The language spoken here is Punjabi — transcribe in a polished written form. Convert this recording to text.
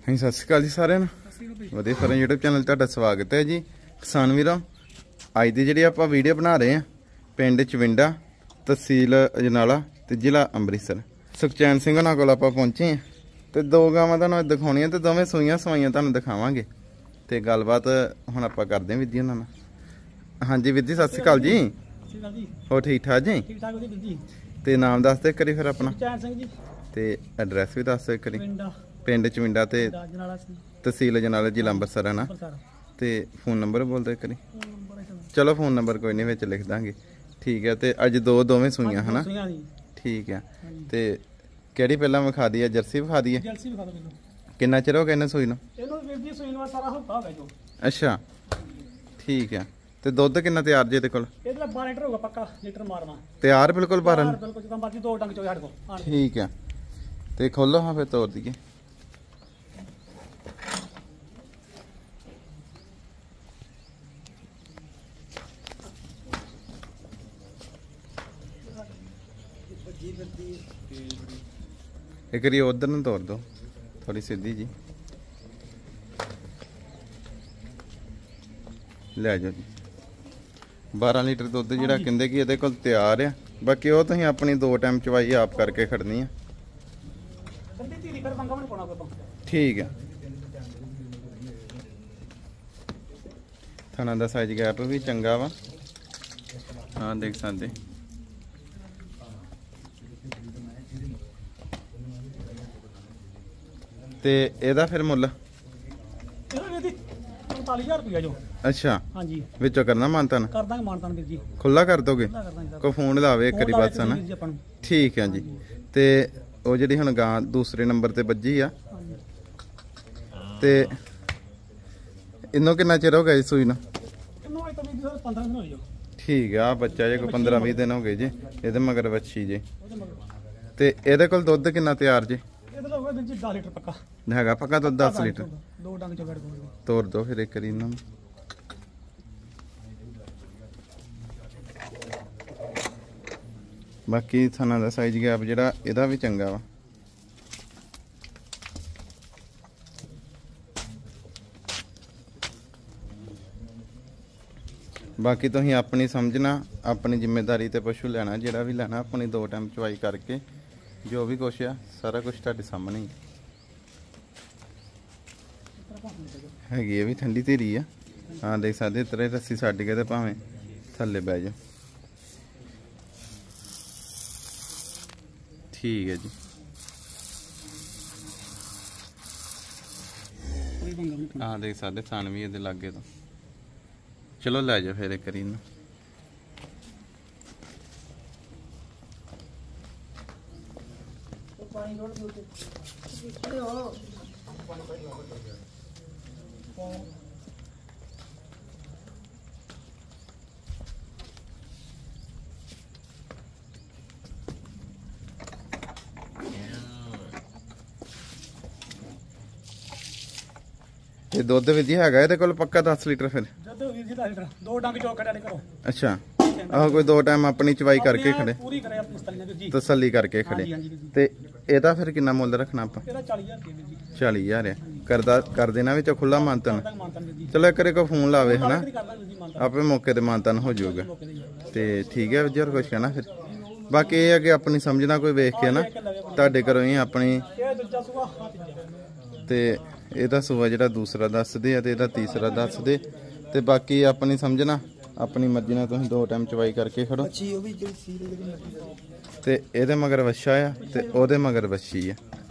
ਹਾਂਜੀ ਸਤਿ ਸ਼੍ਰੀ ਅਕਾਲ ਜੀ ਸਾਰਿਆਂ ਨੂੰ। ਵਧੀਆ ਫਰਨ YouTube ਚੈਨਲ ਤੁਹਾਡਾ ਸਵਾਗਤ ਹੈ ਜੀ। ਕਿਸਾਨ ਵੀਰੋ, ਅੱਜ ਦੀ ਜਿਹੜੀ ਆਪਾਂ ਵੀਡੀਓ ਬਣਾ ਰਹੇ ਹਾਂ ਪਿੰਡ ਚਵਿੰਡਾ, ਤਹਿਸੀਲ ਅਜਨਾਲਾ ਤੇ ਜ਼ਿਲ੍ਹਾ ਅੰਮ੍ਰਿਤਸਰ। ਸੁਖਚੈਨ ਸਿੰਘ ਉਹਨਾਂ ਕੋਲ ਆਪਾਂ ਪਹੁੰਚੇ ਹਾਂ ਤੇ ਦੋ ਗਾਵਾਂ ਤੁਹਾਨੂੰ ਦਿਖਾਉਣੀਆਂ ਤੇ ਦੋਵੇਂ ਸੂਈਆਂ ਸਵਾਈਆਂ ਤੁਹਾਨੂੰ ਦਿਖਾਵਾਂਗੇ ਤੇ ਗੱਲਬਾਤ ਹੁਣ ਆਪਾਂ ਕਰਦੇ ਹਾਂ ਵੀਰ ਜੀ ਉਹਨਾਂ ਨਾਲ। ਹਾਂਜੀ ਵੀਰ ਜੀ, ਸਤਿ ਸ਼੍ਰੀ ਅਕਾਲ ਜੀ। ਹੋ ਠੀਕ ਠਾਕ ਜੀ? ਠੀਕ ਠਾਕ ਵੀਰ ਜੀ। ਤੇ ਨਾਮ ਦੱਸ ਦੇ ਕਰੀ ਫਿਰ ਆਪਣਾ ਸੁਖਚੈਨ ਸਿੰਘ ਜੀ ਤੇ ਐਡਰੈਸ ਵੀ ਦੱਸ ਦੇ ਕਰੀ। ਪਿੰਡ ਚਵਿੰਡਾ ਤੇ ਤਹਿਸੀਲ ਅਜਨਾਲਾ ਜ਼ਿਲ੍ਹਾ ਅੰਮ੍ਰਿਤਸਰ है ना। ਤੇ ਫੋਨ ਨੰਬਰ ਬੋਲਦੇ ਕਰੀ। ਚਲੋ ਫੋਨ ਨੰਬਰ ਕੋਈ ਨਹੀਂ ਵਿੱਚ ਲਿਖ ਦਾਂਗੇ। ਠੀਕ ਹੈ। ਤੇ ਅੱਜ ਦੋਵੇਂ ਸੂਈਆਂ ਹੈ ना। ਠੀਕ ਹੈ। ਤੇ ਕਿਹੜੀ ਪਹਿਲਾਂ ਵਿਖਾ ਦੀ ਹੈ? ਜਰਸੀ ਵਿਖਾ ਦੀ ਹੈ। ਜਰਸੀ ਵਿਖਾ ਦਿਓ। ਕਿੰਨਾ ਚਿਰ ਹੋ ਗਿਆ ਇਹਨੂੰ ਸੂਈ ਨੂੰ? ਇਹਨੂੰ ਵੀਰ ਜੀ ਸੂਈ ਨੂੰ ਸਾਰਾ ਹਫਤਾ ਹੋ ਗਿਆ ਜੋ। ਅੱਛਾ ਠੀਕ ਹੈ। ਤੇ ਦੁੱਧ ਕਿੰਨਾ ਤਿਆਰ ਜੇ ਤੇ ਕੋਲ? ਇਹਦੇ 12 ਲੀਟਰ ਹੋਗਾ ਪੱਕਾ, ਲੀਟਰ ਮਾਰਨਾ ਤਿਆਰ ਬਿਲਕੁਲ 12। ਬਿਲਕੁਲ ਜਿੱਦਾਂ ਬਾਕੀ ਦੋ ਟੰਗ ਚੋ ਸਾਡੇ ਕੋਲ। ਠੀਕ ਹੈ। ਤੇ ਖੋਲੋ ਹਾਂ ਫਿਰ ਤੋੜ ਦਈਏ। एक बारी उधर न तोड़ दो थोड़ी सीधी जी। ले जाओ जी। 12 लीटर दुध जिहड़ा कहंदे कि इहदे कोल तैयार है। बाकी वो तुसीं अपनी 2 टाइम चवाई आप करके खड़नी है। ठीक है। थाना दा साइज गैप भी चंगा वा। हाँ देख सकते। ਤੇ ਇਹਦਾ ਫਿਰ ਮੁੱਲ? ਇਹਦਾ ਵੀਰ ਜੀ 45000 ਰੁਪਇਆ ਜੋ। ਅੱਛਾ ਹਾਂਜੀ। ਵਿੱਚੋਂ ਕਰਨਾ ਮਾਨਤਾਨ? ਕਰ ਦਾਂਗੇ ਮਾਨਤਾਨ ਵੀਰ ਜੀ। ਖੁੱਲਾ ਕਰ ਦੋਗੇ? ਕੋ ਫੋਨ ਲਾਵੇ ਇੱਕ ਵਾਰੀ ਬਸ ਨਾ। ਠੀਕ ਹੈ ਜੀ। ਤੇ ਉਹ ਜਿਹੜੀ ਹੁਣ ਗਾਂ ਦੂਸਰੇ ਨੰਬਰ ਤੇ ਵੱਜੀ ਆ ਤੇ ਇਹਨੂੰ ਕਿੰਨਾ ਚਿਰ ਹੋ ਗਿਆ ਜੀ ਸੂਈ ਨੂੰ? ਇਹਨੂੰ ਅਜੇ ਤੱਕ 15 ਦਿਨ ਹੋਏ ਜੋ। ਠੀਕ ਆ। ਬੱਚਾ ਜੇ ਕੋਈ 15-20 ਦਿਨ ਹੋ ਗਏ ਜੀ ਇਹਦੇ ਮਗਰ ਵੱਛੀ ਜੇ। ਤੇ ਇਹਦੇ ਕੋਲ ਦੁੱਧ ਕਿੰਨਾ ਤਿਆਰ ਜੇ? ਇਹਦਾ ਹੋਗਾ ਵੀਰ ਜੀ 10 ਲੀਟਰ ਪੱਕਾ ਹੈਗਾ। ਪੱਕਾ ਦੁੱਧ 10 ਲੀਟਰ। ਦੋ ਡੰਗ ਚੋਂ ਕੱਢ ਦੋ। ਤੋੜ ਦੋ ਫਿਰ ਇੱਕ ਵਾਰੀ ਇਹਨਾਂ ਨੂੰ। ਬਾਕੀ ਥਾਣਾ ਦਾ ਸਾਈਜ਼ ਗੈਪ ਜਿਹੜਾ ਇਹਦਾ ਵੀ ਚੰਗਾ ਵਾ। ਬਾਕੀ ਤੁਸੀਂ ਆਪਣੀ ਸਮਝਣਾ, ਆਪਣੀ ਜ਼ਿੰਮੇਵਾਰੀ ਤੇ ਪਸ਼ੂ ਲੈਣਾ। ਜਿਹੜਾ ਵੀ ਲੈਣਾ ਆਪਣੀ 2 ਟਾਈਮ ਚਵਾਈ ਕਰਕੇ ਜੋ ਵੀ ਕੁਛ ਆ ਸਾਰਾ ਕੁਝ ਤੁਹਾਡੇ ਸਾਹਮਣੇ ਹੀ ਹੈਗੀ। ਇਹ ਵੀ ਠੰਡੀ ਧੀਰੀ ਆ। ਹਾਂ ਦੇਖ ਸਕਦੇ ਤੇਰੇ ਰੱਸੀ ਛੱਡ ਕੇ ਤੇ ਭਾਵੇਂ ਥੱਲੇ ਬਹਿ ਜਾ। ਠੀਕ ਹੈ ਜੀ। ਹਾਂ ਦੇਖ ਸਕਦੇ ਥਣ ਵੀ ਇਹਦੇ ਲਾਗੇ ਤੋਂ। ਚਲੋ ਲੈ ਜਾ ਫਿਰ ਇੱਕ ਵਾਰੀ ਇਹਨੂੰ। ਇਹ ਦੁੱਧ ਵੀ ਜੀ ਹੈਗਾ ਇਹਦੇ ਕੋਲ ਪੱਕਾ 10 ਲੀਟਰ ਫਿਰ? ਦੁੱਧ ਵੀਰ ਜੀ 10 ਲੀਟਰ। ਦੋ ਡੰਗ ਚੋਂ ਕੱਢਿਆ ਕਰੋ। ਅੱਛਾ। ਆਹ ਕੋਈ 2 ਟਾਈਮ ਆਪਣੀ ਚਵਾਈ ਕਰਕੇ ਖੜੇ, ਪੂਰੀ ਕਰੇ ਆਪਣੀ ਤਸੱਲੀ ਵੀਰ ਜੀ। ਤਸੱਲੀ ਕਰਕੇ ਖੜੇ। ਤੇ ਇਹਦਾ ਫਿਰ ਕਿੰਨਾ ਮੁੱਲ ਰੱਖਣਾ ਆਪਾਂ? ਇਹਦਾ 40000 ਰੁਪਏ ਵੀਰ ਜੀ। 40000 ਆ। ਕਰ ਦੇਣਾ ਵਿੱਚ ਖੁੱਲਾ ਮਾਨਤਨ। ਚਲੋ ਇੱਕ ਵਾਰੀ ਕੋ ਫੋਨ ਲਾਵੇ ਹਨਾ, ਆਪੇ ਮੌਕੇ ਤੇ ਮਾਨਤਨ ਹੋ ਜਾਊਗਾ। ਤੇ ਠੀਕ ਹੈ ਵੀਰ, ਕੁਛ ਕਹਿਣਾ ਫਿਰ? ਬਾਕੀ ਇਹ ਹੈ ਕਿ ਆਪਣੀ ਸਮਝਣਾ ਕੋਈ ਵੇਖ ਕੇ ਨਾ ਤੁਹਾਡੇ ਘਰੋਂ ਹੀ ਆਪਣੀ। ਤੇ ਇਹਦਾ ਸੂਆ ਜਿਹੜਾ ਦੂਸਰਾ ਦੱਸਦੇ ਆ ਤੇ ਇਹਦਾ ਤੀਸਰਾ ਦੱਸਦੇ। ਤੇ ਬਾਕੀ ਆਪਣੀ ਸਮਝਣਾ, ਆਪਣੀ ਮਰਜ਼ੀ ਨਾਲ ਤੁਸੀਂ 2 ਟਾਈਮ ਚਵਾਈ ਕਰਕੇ ਖੜੋ। ਤੇ ਇਹਦੇ ਮਗਰ ਵੱਛਾ ਆ ਤੇ ਉਹਦੇ ਮਗਰ ਵੱਛੀ ਆ।